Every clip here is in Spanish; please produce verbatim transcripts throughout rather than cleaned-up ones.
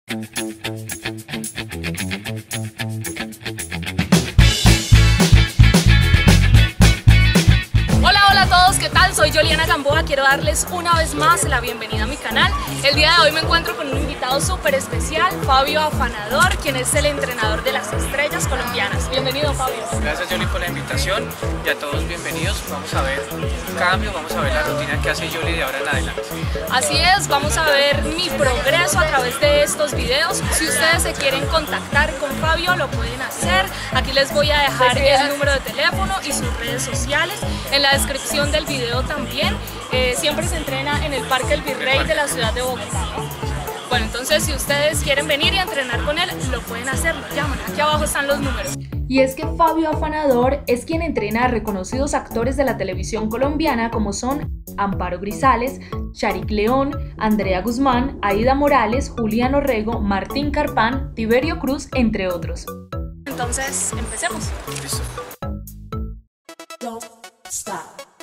¿Qué tal? Soy Yoliana Gamboa, quiero darles una vez más la bienvenida a mi canal. El día de hoy me encuentro con un invitado súper especial, Fabio Afanador, quien es el entrenador de las estrellas colombianas. Bienvenido, Fabio. Gracias, Yoli, por la invitación y a todos bienvenidos. Vamos a ver un cambio, vamos a ver la rutina que hace Yoli de ahora en adelante. Así es, vamos a ver mi progreso a través de estos videos. Si ustedes se quieren contactar con Fabio, lo pueden hacer. Aquí les voy a dejar el número de teléfono y sus redes sociales en la descripción del video también. Eh, siempre se entrena en el Parque El Virrey de la ciudad de Bogotá, ¿no? Bueno, entonces si ustedes quieren venir y entrenar con él, lo pueden hacer, lo llaman, aquí abajo están los números. Y es que Fabio Afanador es quien entrena a reconocidos actores de la televisión colombiana como son Amparo Grisales, Charik León, Andrea Guzmán, Aida Morales, Julián Orrego, Martín Carpán, Tiberio Cruz, entre otros. Entonces, empecemos. Listo. Don't stop.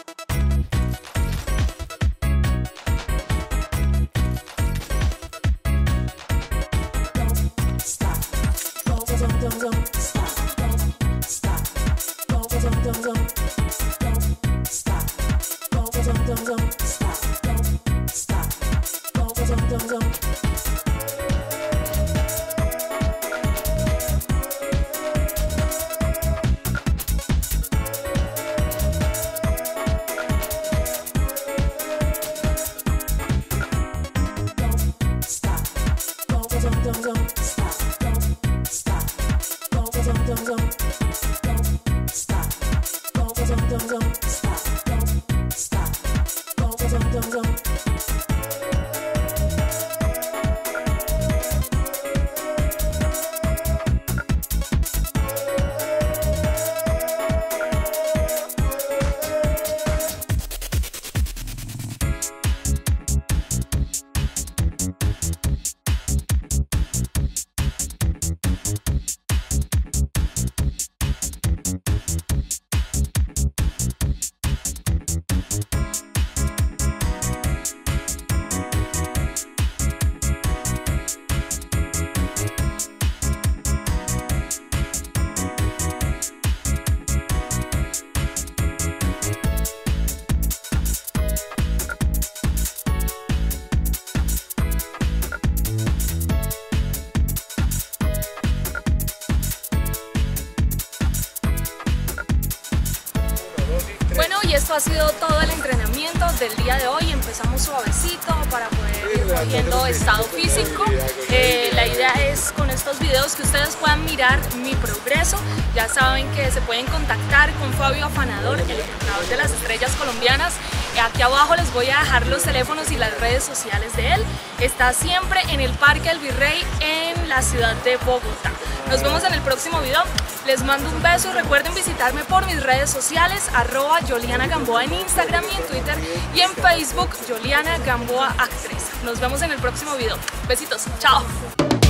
Bueno, y esto ha sido todo el entrenamiento del día de hoy. Empezamos suavecito para poder ir cogiendo estado físico. Eh, la idea es con estos videos que ustedes puedan mirar mi progreso. Ya saben que se pueden contactar con Fabio Afanador, el entrenador de las estrellas colombianas. Aquí abajo les voy a dejar los teléfonos y las redes sociales de él. Está siempre en el Parque El Virrey en la ciudad de Bogotá. Nos vemos en el próximo video. Les mando un beso y recuerden visitarme por mis redes sociales, arroba Yoliana Gamboa en Instagram y en Twitter, y en Facebook, Yoliana Gamboa Actriz. Nos vemos en el próximo video. Besitos, chao.